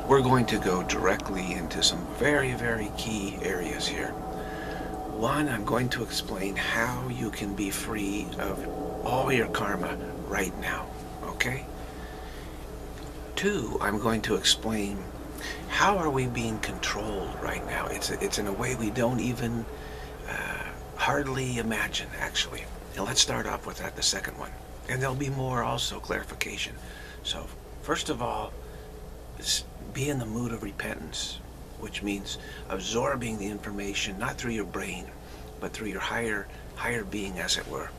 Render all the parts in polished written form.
we're going to go directly into some very, very key areas here. One, I'm going to explain how you can be free of all your karma right now, okay? Two, I'm going to explain how are we being controlled right now. It's in a way we don't even hardly imagine, actually. And let's start off with that, the second one. And there'll be more also clarification. So, first of all, be in the mood of repentance, which means absorbing the information, not through your brain, but through your higher being, as it were.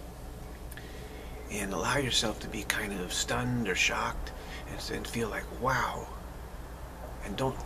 And allow yourself to be kind of stunned or shocked and feel like, wow. And don't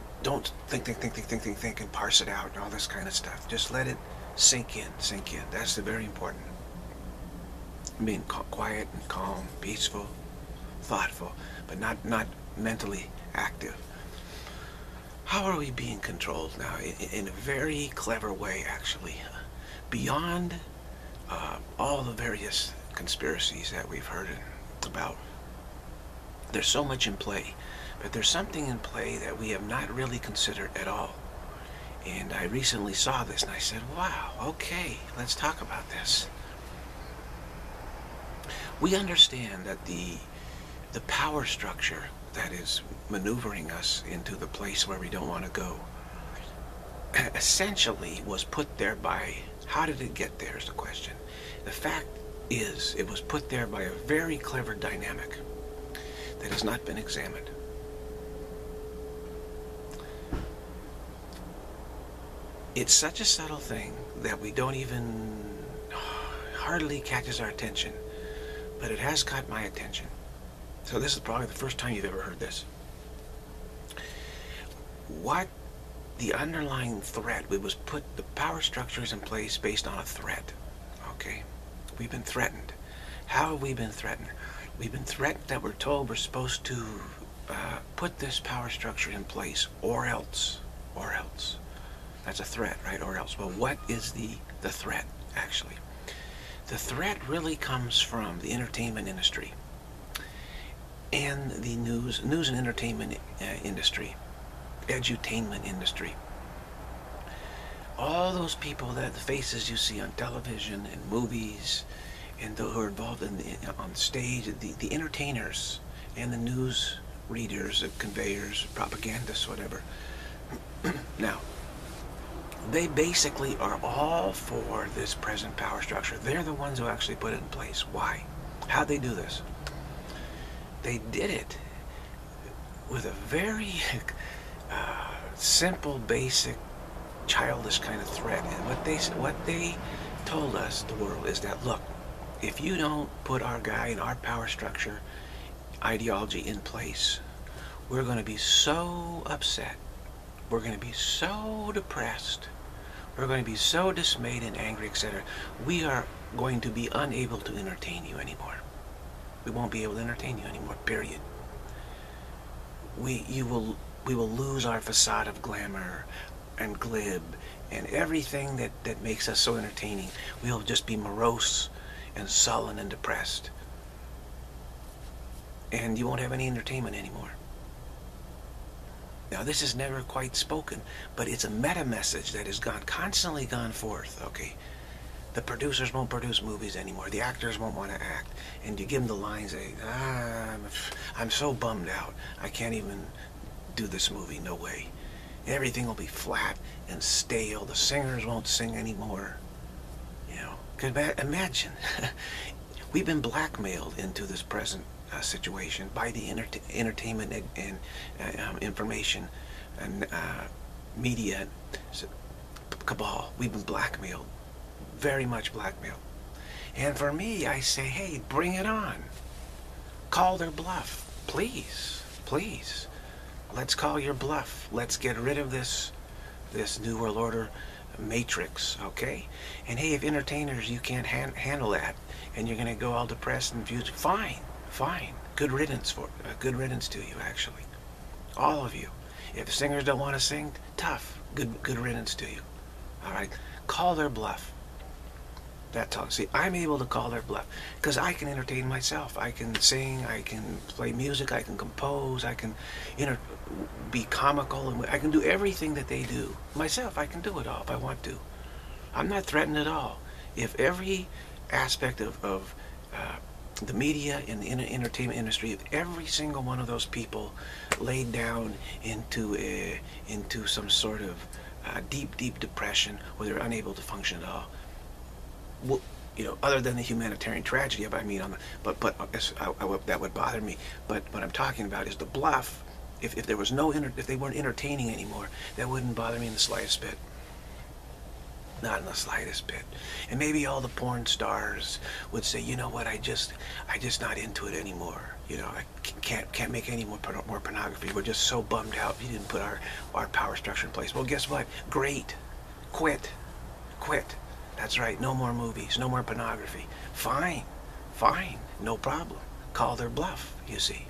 think and parse it out and all this kind of stuff. Just let it sink in. That's very important. Being quiet and calm, peaceful, thoughtful, but not mentally active. How are we being controlled now? In a very clever way, actually. Beyond all the various conspiracies that we've heard about. There's so much in play, but there's something in play that we have not really considered at all. And I recently saw this and I said, wow, okay, let's talk about this. We understand that the power structure that is maneuvering us into the place where we don't want to go essentially was put there by, how did it get there is the question. The fact is, it was put there by a very clever dynamic that has not been examined. It's such a subtle thing that we don't even, hardly catches our attention, but it has caught my attention. So this is probably the first time you've ever heard this. What the underlying threat, it was put, the power structure is in place based on a threat. Okay? We've been threatened. How have we been threatened? We've been threatened that we're told we're supposed to put this power structure in place, or else. That's a threat, right? Or else. Well, what is the threat, actually? The threat really comes from the entertainment industry and the news and entertainment industry, edutainment industry. All those people, that the faces you see on television and movies, and those who are involved on stage, the entertainers and the news readers, conveyors, propagandists, whatever. Now, they basically are all for this present power structure. They're the ones who actually put it in place. Why? How'd they do this? They did it with a very simple, basic, childish kind of threat. And what they told us, the world, is that, look, if you don't put our guy and our power structure ideology in place, we're going to be so upset. We're going to be so depressed. We're going to be so dismayed and angry, etc. We are going to be unable to entertain you anymore. We won't be able to entertain you anymore, period. We will lose our facade of glamour and glib and everything that makes us so entertaining. We'll just be morose and sullen and depressed. And you won't have any entertainment anymore. Now, this is never quite spoken, but it's a meta message that has constantly gone forth, okay? The producers won't produce movies anymore. The actors won't want to act. And you give them the lines, I'm so bummed out. I can't even do this movie, no way. Everything will be flat and stale. The singers won't sing anymore. You know, imagine. We've been blackmailed into this present situation by the entertainment and information and media cabal. We've been blackmailed, very much blackmailed. And for me, I say, hey, bring it on. Call their bluff, please, please. Let's call your bluff. Let's get rid of this New World Order matrix, okay? And hey, if entertainers, you can't handle that, and you're going to go all depressed and confused, fine. Good riddance good riddance to you, actually. All of you. If singers don't want to sing, tough. Good riddance to you. All right? Call their bluff. That's all. See, I'm able to call their bluff because I can entertain myself. I can sing, I can play music, I can compose, I can, be comical, and I can do everything that they do. Myself, I can do it all if I want to. I'm not threatened at all. If every aspect of the media and the entertainment industry, if every single one of those people laid down into some sort of deep depression where they're unable to function at all, well, other than the humanitarian tragedy, I mean, that would bother me. But what I'm talking about is the bluff. If there was if they weren't entertaining anymore, that wouldn't bother me in the slightest bit. Not in the slightest bit. And maybe all the porn stars would say, you know what, I just not into it anymore. I can't make any more pornography. We're just so bummed out we didn't put our power structure in place. Well, guess what? Great. Quit. That's right. No more movies. No more pornography. Fine. No problem. Call their bluff, you see.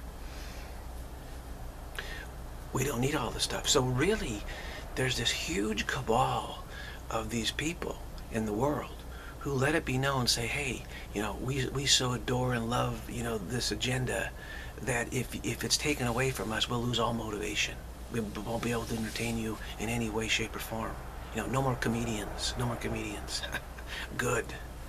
We don't need all this stuff. So really, there's this huge cabal of these people in the world who let it be known, say, hey, we so adore and love, this agenda that if it's taken away from us, we'll lose all motivation. We won't be able to entertain you in any way, shape, or form. No more comedians. No more comedians. Good.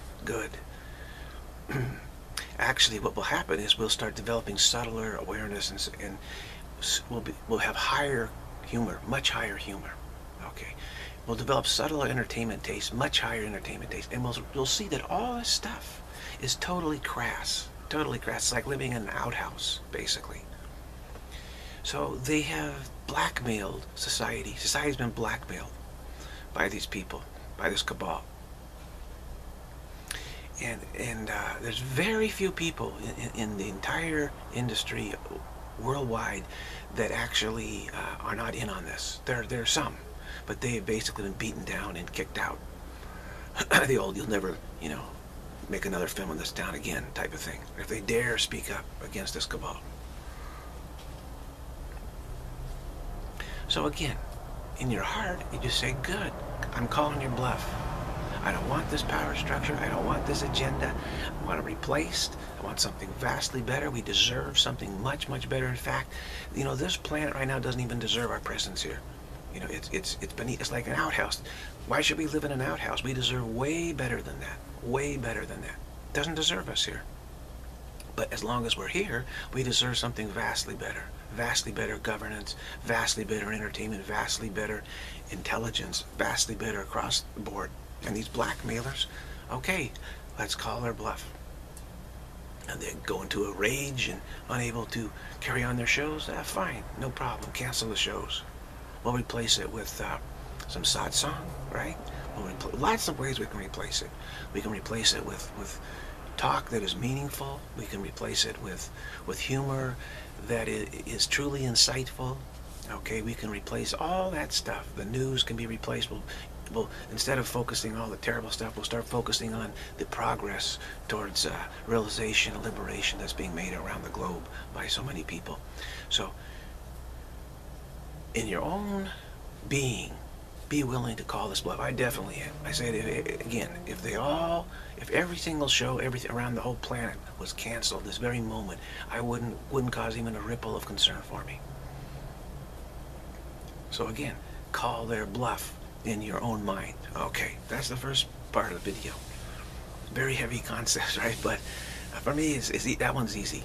Actually, what will happen is we'll start developing subtler awareness, and we'll have higher humor, much higher humor. Okay. We'll develop subtler entertainment taste, much higher entertainment taste, and we'll see that all this stuff is totally crass. It's like living in an outhouse, basically. So they have blackmailed society. Society's been blackmailed by these people, by this cabal. And there's very few people in the entire industry worldwide that actually are not in on this. There are some, but they have basically been beaten down and kicked out. The old, you'll never, make another film in this town again type of thing, if they dare speak up against this cabal. So again, in your heart, you just say, good, I'm calling your bluff. I don't want this power structure. I don't want this agenda. I want it replaced. I want something vastly better. We deserve something much better. In fact, this planet right now doesn't even deserve our presence here. It's like an outhouse. Why should we live in an outhouse? We deserve way better than that. Way better than that. Doesn't deserve us here. But as long as we're here, we deserve something vastly better. Vastly better governance, vastly better entertainment, vastly better intelligence, vastly better across the board. And these blackmailers, okay, let's call their bluff. And they go into a rage and unable to carry on their shows. Fine, no problem. Cancel the shows. We'll replace it with some satsang, right? Lots of ways we can replace it. We can replace it with talk that is meaningful. We can replace it with humor that is truly insightful. Okay, we can replace all that stuff. The news can be replaced. We'll instead of focusing on all the terrible stuff, we'll start focusing on the progress towards realization and liberation that's being made around the globe by so many people. So, in your own being, be willing to call this bluff. I definitely am. I say it again, if every single show, everything around the whole planet was canceled this very moment, I wouldn't cause even a ripple of concern for me. So again, call their bluff in your own mind. Okay, that's the first part of the video. Very heavy concepts, right? But for me, that one's easy.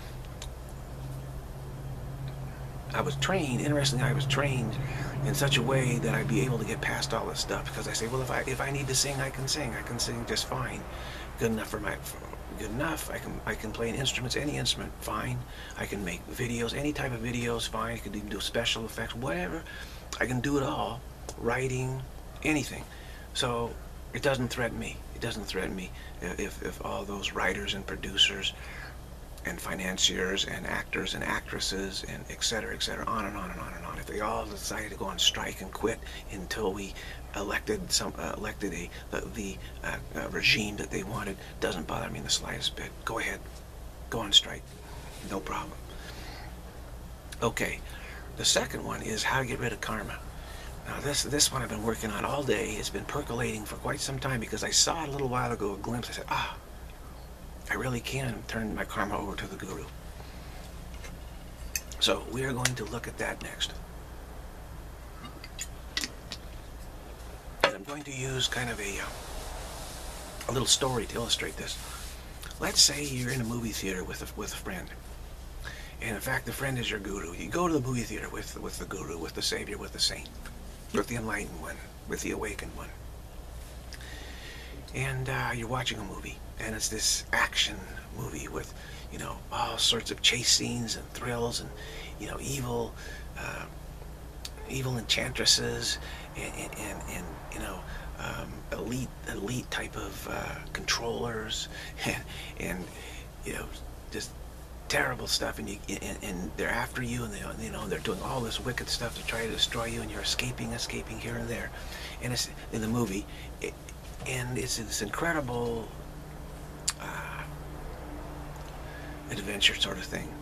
Interestingly, I was trained in such a way that I'd be able to get past all this stuff, because I say, well, if I need to sing, I can sing just fine. Good enough good enough. I can play an instrument, any instrument, fine. I can make videos, any type of videos, fine. I can even do special effects, whatever. I can do it all. Writing, anything. So it doesn't threaten me. It doesn't threaten me if all those writers and producers and financiers and actors and actresses and et cetera, on and on and on and on, if they all decided to go on strike and quit until we elected the regime that they wanted, doesn't bother me in the slightest bit. Go ahead, go on strike, no problem. Okay, the second one is how to get rid of karma. Now this one I've been working on all day. It's been percolating for quite some time because I saw it a little while ago, a glimpse. I said, ah, I really can turn my karma over to the guru. So we are going to look at that next. And I'm going to use kind of a little story to illustrate this. Let's say you're in a movie theater with a friend. And in fact, the friend is your guru. You go to the movie theater with the guru, with the savior, with the saint, with the enlightened one, with the awakened one. And you're watching a movie, and it's this action movie with, you know, all sorts of chase scenes and thrills, and, you know, evil enchantresses, and you know, elite type of controllers, and you know, just terrible stuff, and they're after you, and they, you know, they're doing all this wicked stuff to try to destroy you, and you're escaping here and there, and it's in the movie, and it's this incredible adventure sort of thing.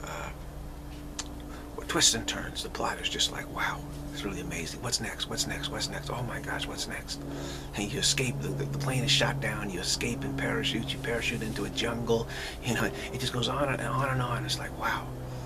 Twists and turns. The plot is just like, wow, it's really amazing. What's next? What's next? What's next? Oh my gosh, what's next? And you escape. The plane is shot down. You escape in parachutes. You parachute into a jungle. You know, it just goes on and on and on. It's like, wow.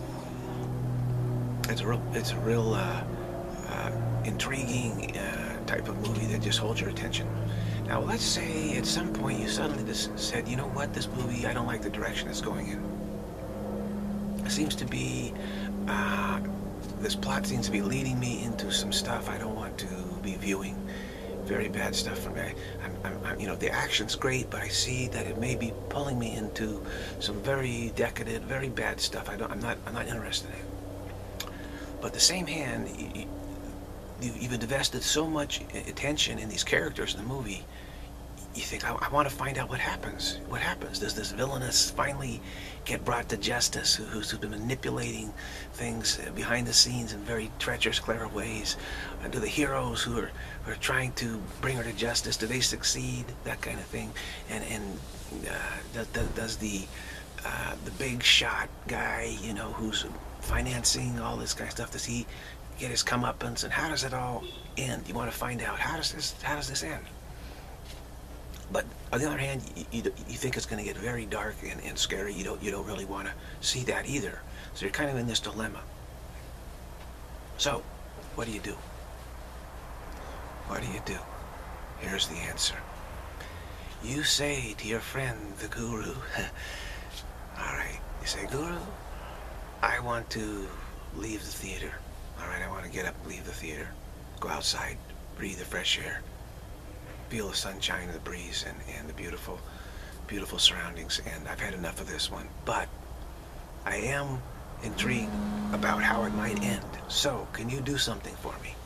It's a real intriguing type of movie that just holds your attention. Now, let's say at some point you suddenly just said, you know what, this movie, I don't like the direction it's going in. It seems to be, this plot seems to be leading me into some stuff I don't want to be viewing. Very bad stuff for me. You know, the action's great, but I see that it may be pulling me into some very decadent, very bad stuff. I'm not interested in it. But the same hand, you've invested so much attention in these characters in the movie, you think, I want to find out what happens. What happens? Does this villainess finally get brought to justice, who's been manipulating things behind the scenes in very treacherous, clever ways? Do the heroes who are trying to bring her to justice, do they succeed? That kind of thing. And does the big shot guy, you know, who's financing all this kind of stuff, does he get his comeuppance, and how does it all end? You want to find out, how does this end? But on the other hand, you think it's going to get very dark and scary. You don't really want to see that either. So you're kind of in this dilemma. So, what do you do? What do you do? Here's the answer. You say to your friend, the guru, all right, you say, Guru, I want to leave the theater. All right, I want to get up and leave the theater. Go outside, breathe the fresh air. Feel the sunshine and the breeze and the beautiful, beautiful surroundings. And I've had enough of this one. But I am intrigued about how it might end. So, can you do something for me?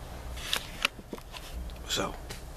So,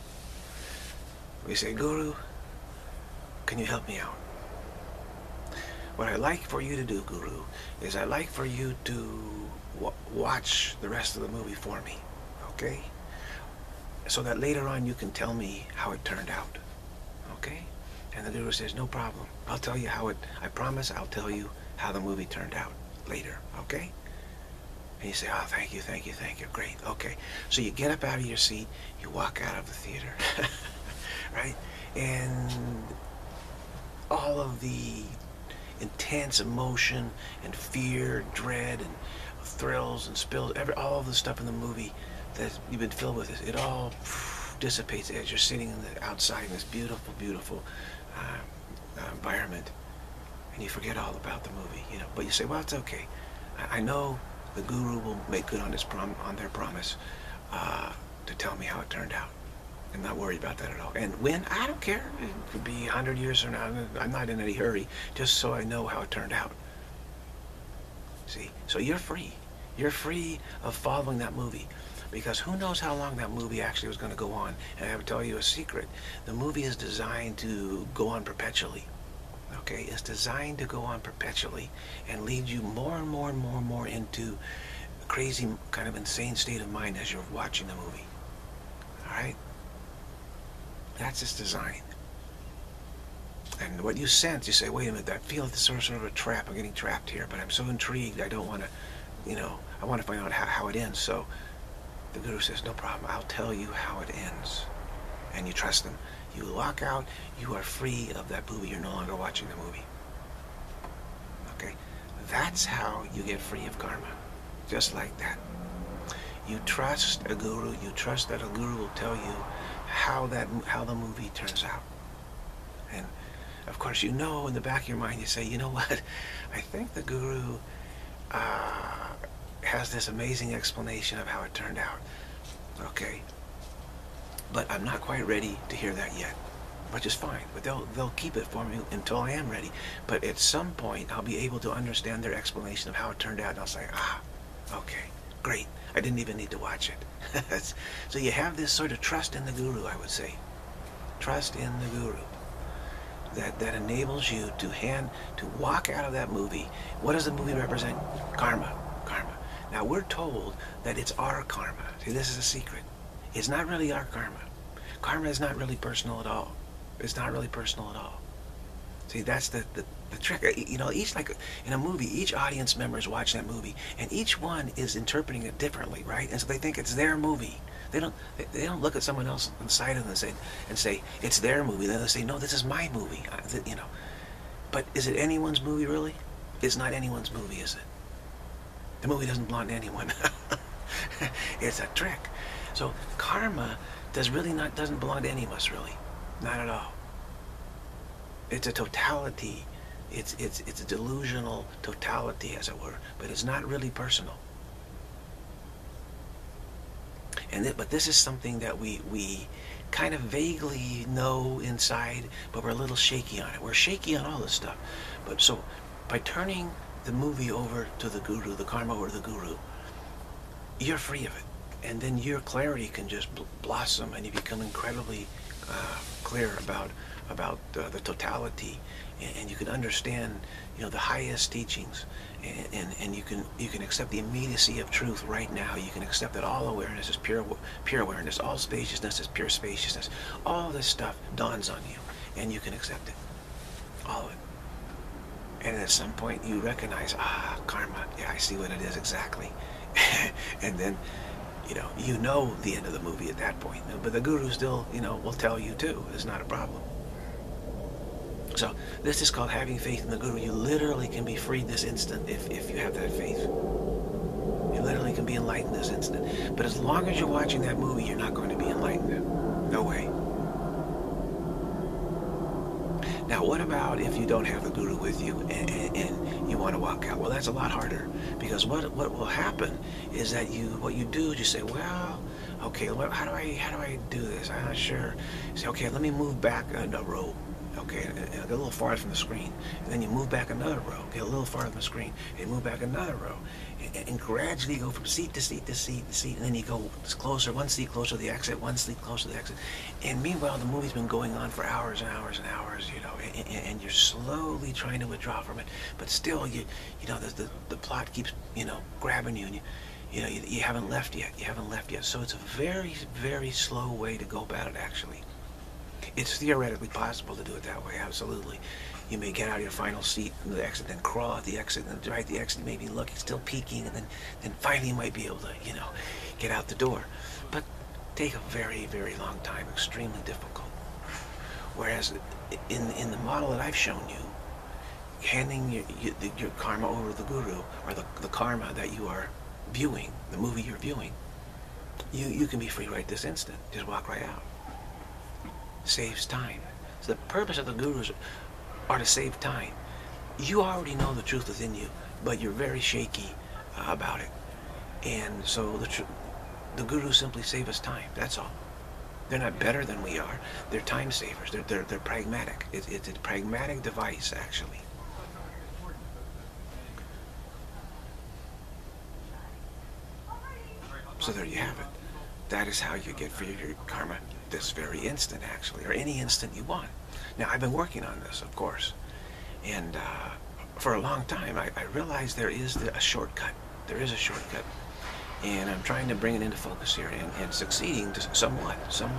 we say, Guru, can you help me out? What I'd like for you to do, Guru, is I'd like for you to watch the rest of the movie for me. Okay? So that later on you can tell me how it turned out. Okay? And the Guru says, no problem. I'll tell you how I promise I'll tell you how the movie turned out later. Okay? And you say, oh, thank you, great, okay. So you get up out of your seat, you walk out of the theater, right? And all of the intense emotion and fear, dread, and thrills and spills, all of the stuff in the movie that you've been filled with, it all dissipates as you're sitting outside in this beautiful, beautiful environment, and you forget all about the movie, you know. But you say, well, it's okay. I know the Guru will make good on their promise to tell me how it turned out. I'm not worried about that at all. And when, I don't care. It could be 100 years from now. I'm not in any hurry, just so I know how it turned out. See? So you're free. You're free of following that movie. Because who knows how long that movie actually was going to go on. And I would tell you a secret. The movie is designed to go on perpetually. Okay? It's designed to go on perpetually and lead you more and more and more and more into a crazy, kind of insane state of mind as you're watching the movie. Alright? That's its design. And what you sense, you say, wait a minute, I feel this sort of a trap. I'm getting trapped here, but I'm so intrigued. I don't want to, you know, I want to find out how it ends. So The guru says, no problem, I'll tell you how it ends. And you trust them. You walk out, you are free of that movie. You're no longer watching the movie. Okay? That's how you get free of karma. Just like that. You trust a guru. You trust that a guru will tell you how the movie turns out. And of course, you know in the back of your mind, you say, you know what? I think the guru has this amazing explanation of how it turned out. Okay? But I'm not quite ready to hear that yet, which is fine. But they'll keep it for me until I am ready. But at some point, I'll be able to understand their explanation of how it turned out, and I'll say, okay, great. I didn't even need to watch it. So you have this sort of trust in the guru, I would say. Trust in the guru. That enables you to walk out of that movie. What does the movie represent? Karma. Karma. Now we're told that it's our karma. See, this is a secret. It's not really our karma. Karma is not really personal at all. It's not really personal at all. See, that's the trick. You know, each, like in a movie, each audience member is watching that movie, and each one is interpreting it differently, right? And so they think it's their movie. They don't look at someone else inside of them and say it's their movie. Then they say, no, this is my movie. You know, but is it anyone's movie really? It's not anyone's movie, is it? The movie doesn't belong to anyone. It's a trick. So karma doesn't belong to any of us, really. Not at all. It's a totality. It's a delusional totality, as it were, but it's not really personal. But this is something that we kind of vaguely know inside, but we're a little shaky on it. We're shaky on all this stuff. But so by turning the movie over to the guru, the karma over to the guru, you're free of it. And then your clarity can just blossom, and you become incredibly clear about the totality, and you can understand, you know, the highest teachings, and you can accept the immediacy of truth right now. You can accept that all awareness is pure awareness, all spaciousness is pure spaciousness. All this stuff dawns on you, and you can accept it, all of it. And at some point you recognize, karma, yeah, I see what it is exactly. And then you know the end of the movie at that point. But the guru still, will tell you too. It's not a problem. So this is called having faith in the guru. You literally can be freed this instant if you have that faith. You literally can be enlightened this instant. But as long as you're watching that movie, you're not going to be enlightened. No way. Now, what about if you don't have the guru with you and you want to walk out? Well, that's a lot harder, because what will happen is that what you do is you say, well, okay, how do I do this? I'm not sure. You say, okay, let me move back a row. Okay, get a little farther from the screen, and then you move back another row, get a little farther from the screen, and move back another row, and gradually go from seat to seat to seat to seat, and then you go closer, one seat closer to the exit, one seat closer to the exit, and meanwhile the movie's been going on for hours and hours and hours, and you're slowly trying to withdraw from it, but still the plot keeps grabbing you, and you haven't left yet. You haven't left yet. So it's a very, very slow way to go about it, actually. It's theoretically possible to do it that way, absolutely. You may get out of your final seat in the exit, then crawl at the exit, and right at the exit, maybe look, it's still peeking, and then finally you might be able to, get out the door. But take a very, very long time, extremely difficult. Whereas in the model that I've shown you, handing your karma over to the guru, or the karma that you are viewing, the movie you're viewing, you can be free right this instant. Just walk right out. Saves time. So the purpose of the gurus are to save time. You already know the truth within you, but you're very shaky about it. And so the gurus simply save us time. That's all. They're not better than we are. They're time savers. They're pragmatic. It's a pragmatic device, actually. So there you have it. That is how you get free of your karma this very instant, actually, or any instant you want. Now, I've been working on this, of course, and for a long time, I realized there is a shortcut. There is a shortcut, and I'm trying to bring it into focus here, and succeeding somewhat.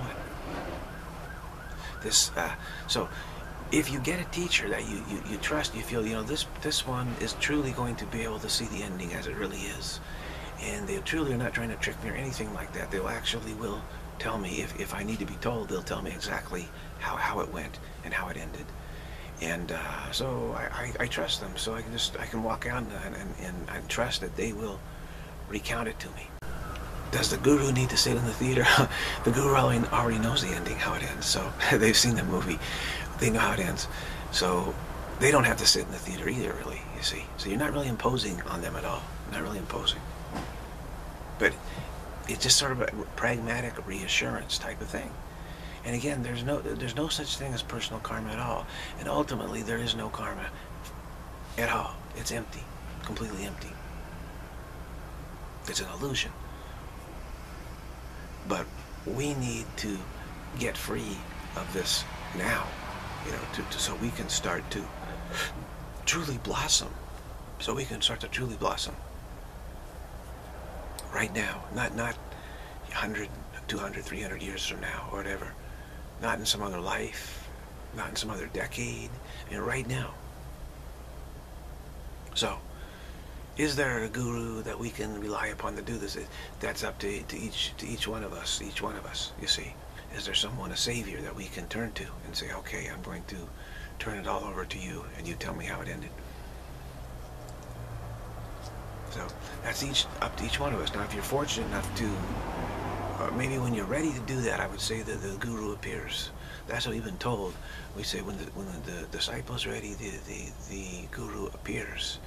So if you get a teacher that you trust, you feel, this one is truly going to be able to see the ending as it really is, and and they truly are not trying to trick me or anything like that. They'll actually will tell me, if I need to be told, they'll tell me exactly how it went and how it ended. And so I trust them. So I can walk out and I trust that they will recount it to me. Does the guru need to sit in the theater? The guru already knows the ending, how it ends. So they've seen the movie. They know how it ends. So they don't have to sit in the theater either, really, you see. So you're not really imposing on them at all. Not really imposing. But it's just sort of a pragmatic reassurance type of thing. And again, there's no such thing as personal karma at all. And ultimately, there is no karma at all. It's empty. Completely empty. It's an illusion. But we need to get free of this now, so we can start to truly blossom. So we can start to truly blossom right now, not 100, 200, 300 years from now, or whatever. Not in some other life, not in some other decade, right now. So, is there a guru that we can rely upon to do this? That's up to each one of us, you see. Is there someone, a savior, that we can turn to and say, okay, I'm going to turn it all over to you, and you tell me how it ended? So that's up to each one of us. Now, if you're fortunate enough to, maybe when you're ready to do that, I would say that the guru appears. That's what we've been told. We say when the disciple's ready, the guru appears.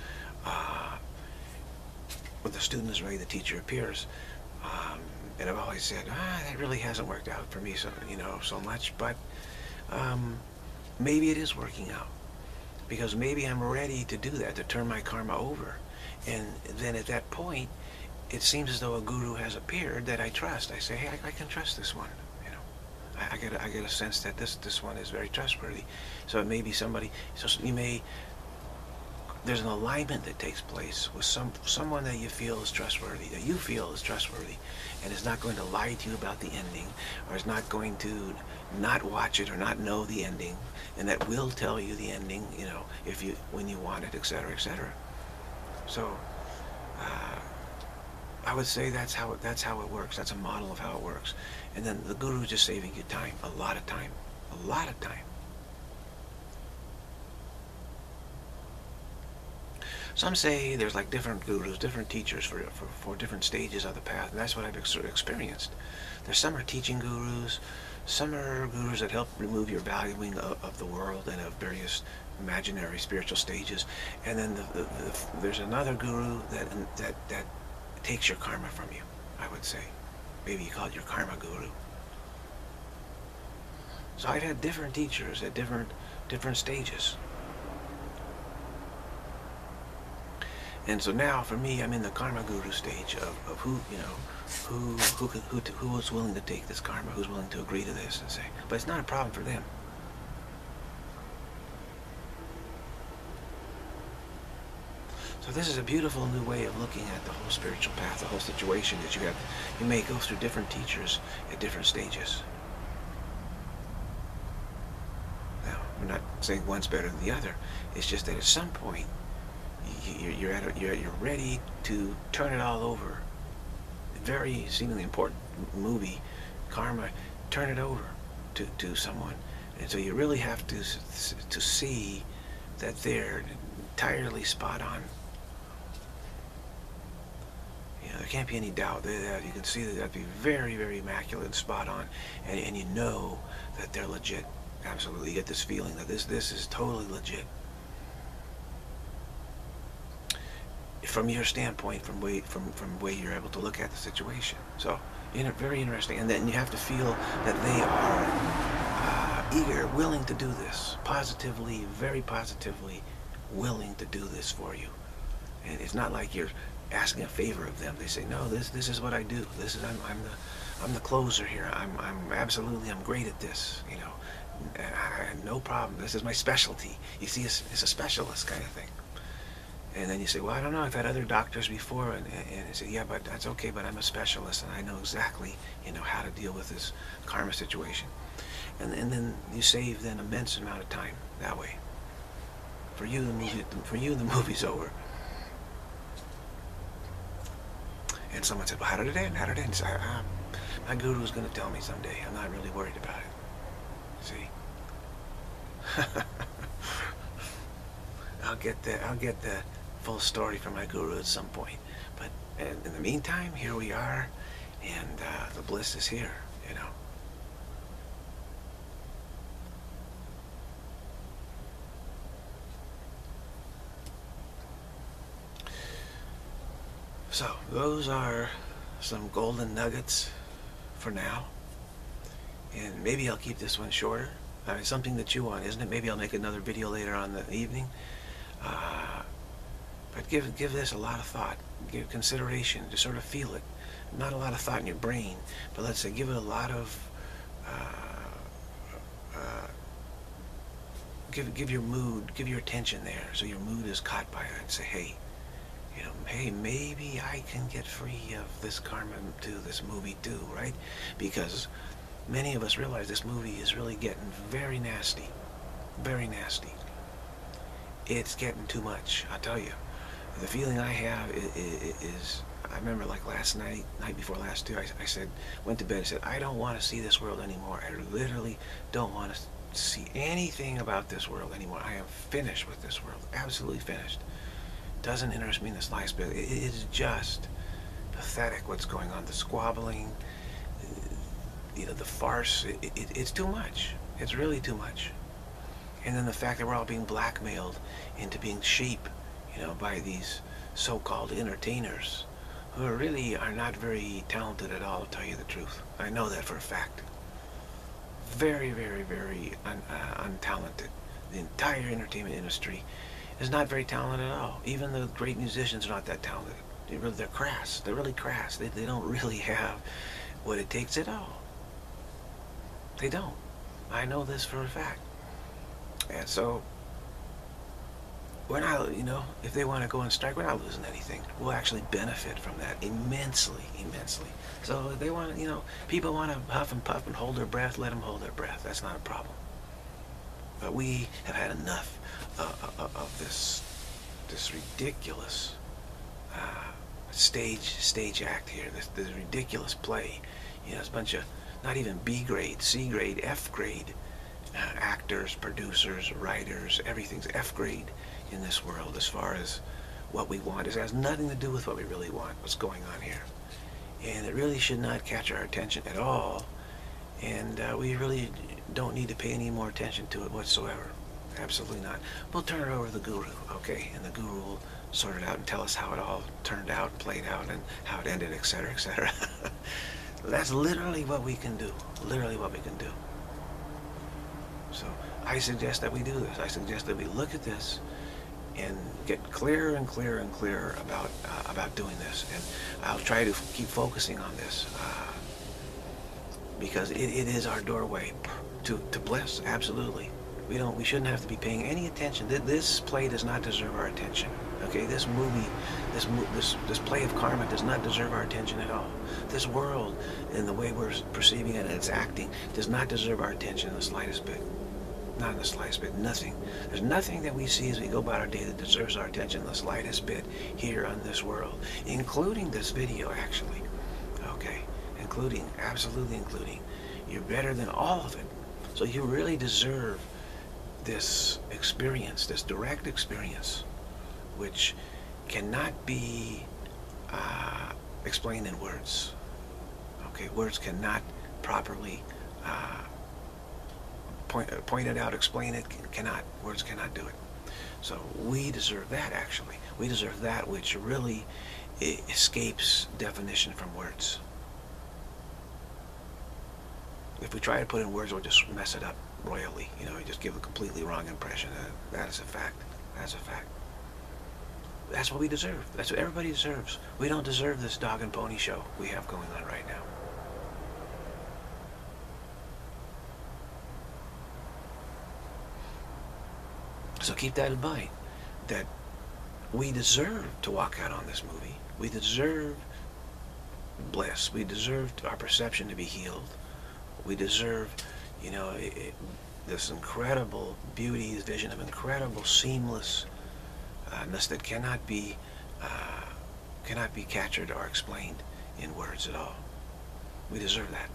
When the student is ready, the teacher appears. And I've always said, that really hasn't worked out for me so much, but maybe it is working out. Because maybe I'm ready to do that, to turn my karma over. And then at that point, it seems as though a guru has appeared that I trust. I say, hey, I can trust this one. I get a sense that this one is very trustworthy. So it may be somebody. So there's an alignment that takes place with someone that you feel is trustworthy, and is not going to lie to you about the ending, or is not going to not watch it or not know the ending, and that will tell you the ending, when you want it, etc., etc. So I would say that's how it works. That's a model of how it works. And then the guru is just saving you time, a lot of time. Some say there's like different gurus, different teachers for different stages of the path, and that's what I've experienced. There's some are teaching gurus, some are gurus that help remove your valuing of the world and of various imaginary spiritual stages, and then there's another guru that takes your karma from you, I would say. Maybe you call it your karma guru. So I've had different teachers at different stages. And so now, for me, I'm in the karma guru stage of who is willing to take this karma, who's willing to agree to this and say, but it's not a problem for them. So this is a beautiful new way of looking at the whole spiritual path, the whole situation that you may go through different teachers at different stages. Now, I'm not saying one's better than the other. It's just that at some point, you're ready to turn it all over. Very seemingly important movie, karma, turn it over to someone, and so you really have to see that they're entirely spot on. There can't be any doubt that you can see that that'd be very, very immaculate and spot on, and you know that they're legit. Absolutely, you get this feeling that this is totally legit. From your standpoint, from the way you're able to look at the situation. So, very interesting. And then you have to feel that they are eager, willing to do this, positively, very positively willing to do this for you. And it's not like you're asking a favor of them. They say, no, this is what I do. I'm the closer here. I'm great at this. No problem. This is my specialty. You see, it's a specialist kind of thing. And then you say, well, I don't know, I've had other doctors before, and I say, yeah, but that's okay, but I'm a specialist, and I know exactly, how to deal with this karma situation. And then you save an immense amount of time that way. For you, the movie's over. And someone said, well, how did it end? How did it end? So my guru's going to tell me someday. I'm not really worried about it. See? I'll get the full story from my guru at some point. But in the meantime, here we are, and the bliss is here, you know. So those are some golden nuggets for now, and maybe I'll keep this one shorter. I mean, something to chew on, isn't it? Maybe I'll make another video later on in the evening. But give this a lot of thought, give consideration, just sort of feel it. Not a lot of thought in your brain, but let's say give it a lot of give your mood, give your attention there, so your mood is caught by it, and say, hey, you know, hey, maybe I can get free of this karma too, this movie too, right? Because many of us realize this movie is really getting very nasty. Very nasty. It's getting too much, I'll tell you. The feeling I have is I remember like last night before last too, I said, went to bed and said, I don't want to see this world anymore. I literally don't want to see anything about this world anymore. I am finished with this world. Absolutely finished. Doesn't interest me in the slightest bit. It is just pathetic what's going on. The squabbling, you know, the farce. It's too much. It's really too much. And then the fact that we're all being blackmailed into being sheep, you know, by these so-called entertainers who really are not very talented at all, to tell you the truth. I know that for a fact. Very, very, very untalented. The entire entertainment industry is not very talented at all. Even the great musicians are not that talented. They're crass. They're really crass. They don't really have what it takes at all. They don't. I know this for a fact. And so, we're not, you know, if they want to go on strike, we're not losing anything. We'll actually benefit from that immensely, immensely. So if they want to, you know, people want to huff and puff and hold their breath, let them hold their breath. That's not a problem. But we have had enough of this ridiculous stage act here. This ridiculous play. You know, it's a bunch of not even B grade, C grade, F grade actors, producers, writers. Everything's F grade in this world as far as what we want. It has nothing to do with what we really want, what's going on here. And it really should not catch our attention at all. And we really don't need to pay any more attention to it whatsoever. Absolutely not. We'll turn it over to the guru, okay? And the guru will sort it out and tell us how it all turned out, played out, and how it ended, etc., etc. That's literally what we can do. Literally what we can do. So I suggest that we do this. I suggest that we look at this and get clearer and clearer and clearer about doing this. And I'll try to keep focusing on this because it is our doorway to bliss. Absolutely. We shouldn't have to be paying any attention. This play does not deserve our attention. Okay, this movie, this play of karma does not deserve our attention at all. This world and the way we're perceiving it and its acting does not deserve our attention in the slightest bit. Not in the slightest bit. Nothing. There's nothing that we see as we go about our day that deserves our attention in the slightest bit here on this world, including this video, actually. Okay, including, absolutely including. You're better than all of it. So you really deserve this experience, this direct experience, which cannot be explained in words. Okay, words cannot properly point it out, explain it, cannot. Words cannot do it. So we deserve that, actually. We deserve that which really escapes definition from words. If we try to put in words, we'll just mess it up royally. You know, we just give a completely wrong impression. That is a fact. That's a fact. That's what we deserve. That's what everybody deserves. We don't deserve this dog and pony show we have going on right now. So keep that in mind, that we deserve to walk out on this movie. We deserve bliss. We deserve our perception to be healed. We deserve, you know, this incredible beauty, this vision of incredible seamlessness that cannot be cannot be captured or explained in words at all. We deserve that.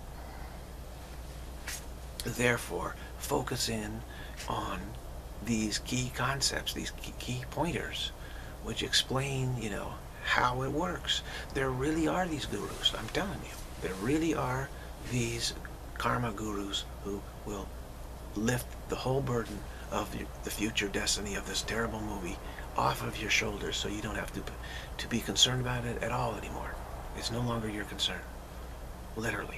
Therefore, focus in on these key concepts, these key pointers, which explain, you know, how it works. There really are these gurus, I'm telling you. There really are these karma gurus who will lift the whole burden of the future destiny of this terrible movie off of your shoulders, so you don't have to be concerned about it at all anymore. It's no longer your concern. Literally.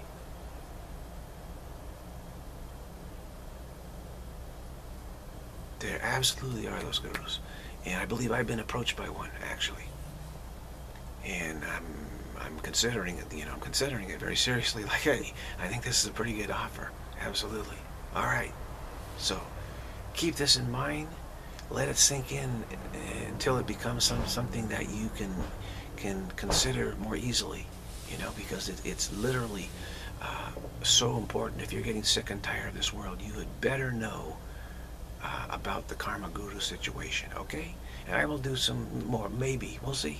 There absolutely are those gurus. And I believe I've been approached by one, actually. And I'm considering it, you know, I'm considering it very seriously. Like, hey, I think this is a pretty good offer. Absolutely. All right. So, keep this in mind. Let it sink in until it becomes something that you can consider more easily, you know, because it's literally so important. If you're getting sick and tired of this world, you had better know about the karma guru situation, okay? And I will do some more, maybe, we'll see.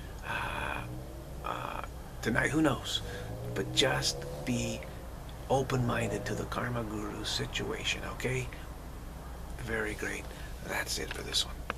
Tonight, who knows? But just be open-minded to the karma guru situation, okay? Very great. That's it for this one.